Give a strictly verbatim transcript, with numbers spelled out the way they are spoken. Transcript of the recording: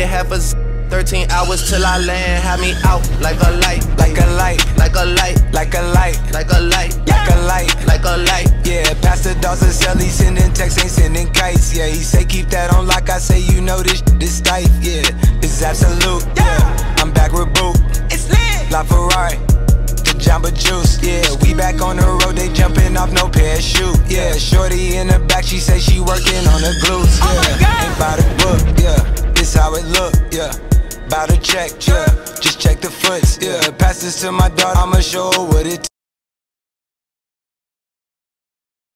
get half a z thirteen hours till I land, have me out like a light, like a light, like a light, like a light, like a light, like a light, like a light. Yeah, Pastor Dawson sell, he sending texts, ain't sending kites. Yeah, he say keep that on lock, I say you know this this tight. Yeah, it's absolute. Yeah, I'm back with Boo. It's lit. La Ferrari, the Jamba Juice. Yeah, we back on the road, they jumping off no parachute. Yeah, shorty in the back, she say she working on the glutes. Yeah, oh my God. ain't by the book. Yeah, this how it look. Yeah. Bout to check, yeah. Just check the foots, yeah. Pass this to my daughter, I'ma show her what it